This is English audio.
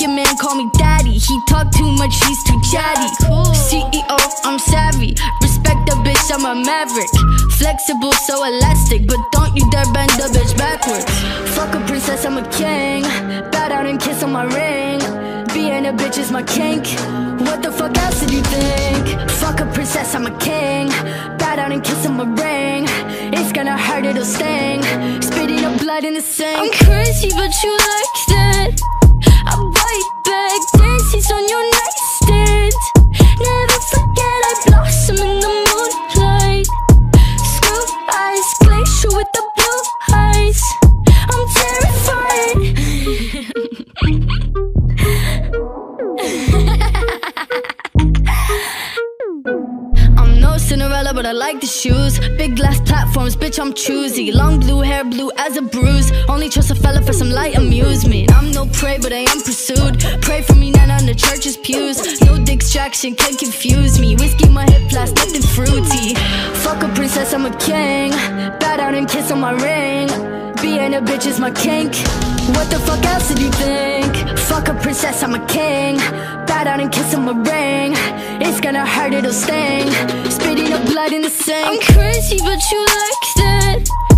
make your man call me daddy. He talk too much, he's too chatty. CEO, I'm savvy. Respect the bitch, I'm a maverick. Flexible, so elastic, but don't you dare bend the bitch backwards. Fuck a princess, I'm a king. Bow down and kiss on my ring. Being a bitch is my kink. What the fuck else did you think? Fuck a princess, I'm a king. Bow down and kiss on my ring. It's gonna hurt, it'll sting. Spitting up blood in the sink. I'm crazy, but you like that. I bite back, dances on your nightstand. Never forget I blossom in the moonlight. Screw eyes, glacier with the blue eyes. I'm terrified. I'm no Cinderella, but I like the shoes. Big glass platforms, bitch, I'm choosy. Long blue hair, blue as a bruise. Only trust a fella for some light amusement. I'm no prey, but I am pursued. Pray for me, not on the church's pews. No distraction can confuse me. Whiskey in my hip flask, nothing fruity. Fuck a princess, I'm a king. Bow down and kiss on my ring. Being a bitch is my kink. What the fuck else did you think? Fuck a princess, I'm a king. Bow down and kiss on my ring. It's gonna hurt, it'll sting. Spitting up blood in the sink. I'm crazy, but you like that.